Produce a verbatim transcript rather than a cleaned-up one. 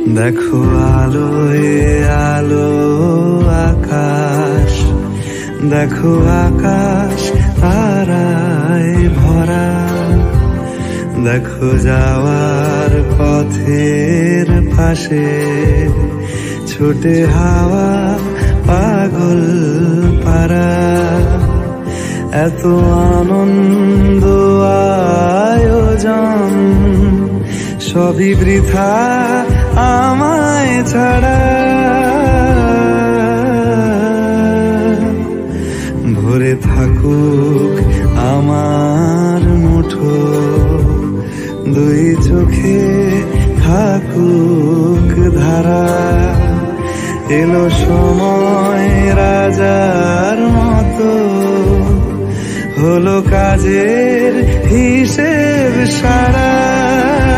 দেখো আলোয় আলো আকাশ, দেখো আকাশ তারায় ভরা, দেখো যাওয়ার পথের পাশে ছুটে হাওয়া পাগল পারা। এত আনন্দ আয়োজন সবই বৃথা আমায় ছাড়া। ভরে থাকুক আমার মুঠো, দুই চোখে থাকুক ধারা। এলো সময় রাজার মতো, হলো কাজের হিসেব সারা।